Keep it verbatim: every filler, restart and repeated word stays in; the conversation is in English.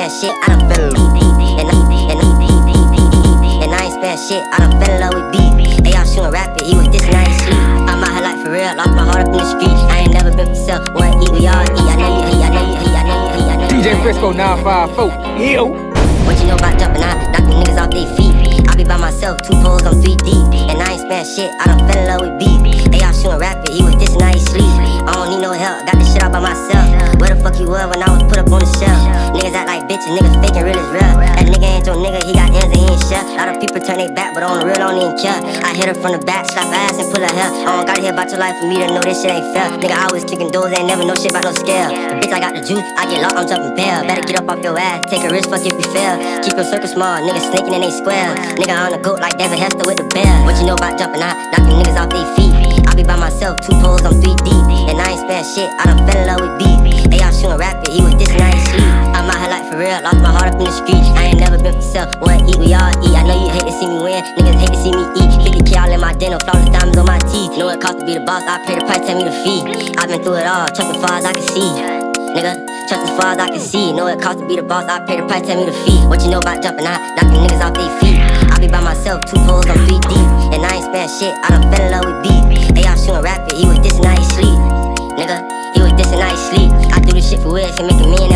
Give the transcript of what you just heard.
spent shit, I done fell in love with beat. And I, and I, and I ain't spent shit, I done fell in love with beat. Hey, y'all shootin' rapid, he was this night sleep. I'm out here like for real, lost my heart up in the street. I ain't never been for sale, wanna eat, we all eat. I know you hate, I know you hate, I know you hate, I know you hate. D J Frisco nine five four, yo. What you know about jumping out, knocking niggas off their feet? I be by myself, two poles, I'm three deep. And I ain't spent shit, I done fell in love with beat. Hey, y'all shootin' rapid, he was this night sleep. I don't need no help, got this shit out by myself. Where the fuck you was when I was put up on the shelf? Niggas act like bitches, niggas faking real is real. That nigga ain't your nigga, he got ends and he ain't shut. A lot of people turn their back, but on the real, I don't even care. I hit her from the back, slap her ass and pull her hair. I don't gotta hear about your life for me to know this shit ain't fair. Nigga, I was kicking doors, ain't never know shit about no scale. Bitch, I got the juice, I get locked, I'm jumping bail. Better get up off your ass, take a risk, fuck if you fail. Keep your circle small, niggas sneaking in they square. Nigga on the goat like David Hester with the bear. What you know about jumping out, knocking niggas off their feet? I be by myself, two poles, I'm three deep. And I ain't spent shit, I done fell in love with beat. Hey, y'all shootin' rapid, he was this night sleep. I'm out here like for real, lost my heart up in the street. I ain't never been for sale, wanna eat, we all eat. I know you hate to see me win, niggas hate to see me eat. fifty K all in my dinner, flawless diamonds on my teeth. Know it cost to be the boss, I pay the price, tell me the fee. I've been through it all, trust as far as I can see. Nigga, trust as far as I can see. Know it cost to be the boss, I pay the price, tell me the fee. What you know about jumping out, knocking niggas off their feet? I be by myself, two poles, I'm three deep. And I ain't spent shit, I done fell in love with beat. Hey, y'all shootin' rapid, he was this night sleep. Nigga, he was this night sleep. I do this shit for weird, and making me